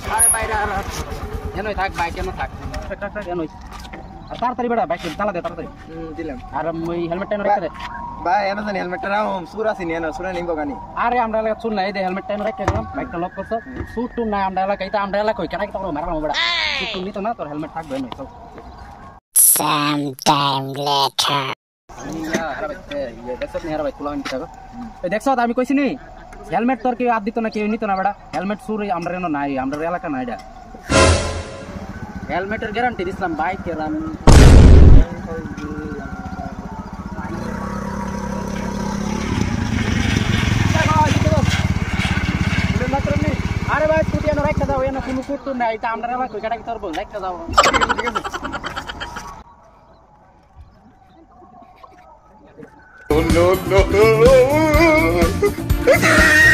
আরে বাইরে আর এনই থাক বাইক কেন থাক এনই আর তাড়াতাড়ি বেড়া বাইক চালা দে তাড়াতাড়ি দিলাম আর ওই হেলমেটটা এনে রাখতে দে ভাই এনে জানি হেলমেটটা রাও সুরা সিনি এনে সুরা নিব গানি আরে আমরা এলাকা চুল নাই দে হেলমেটটা এনে রাখতে দিলাম বাইকটা লক করছ সুট টু নাই আমরা এলাকা এটা আমরা এলাকা কই কেন কি তোর মারবা বেড়া সুট টু নিত না তোর হেলমেট থাকবে না তো Sometime later. দেখছ আমি কইছি নি হেলমেট তোর কেউ হাত দিত না কেউ নিত না বেড়া হেলমেট সুর আমরা নাই আমরা এলাকা নাই এটা হেলমেটের গ্যারান্টি দিছিলাম বাইকের আমি আরে ভাই স্কুটি এনে রাখতে দাও এনে কোনো কুট্টু নাই এটা আমরা এলাকা কই কেটা কি তোর বল রাখতে দাও ঠিক আছে No, no, no.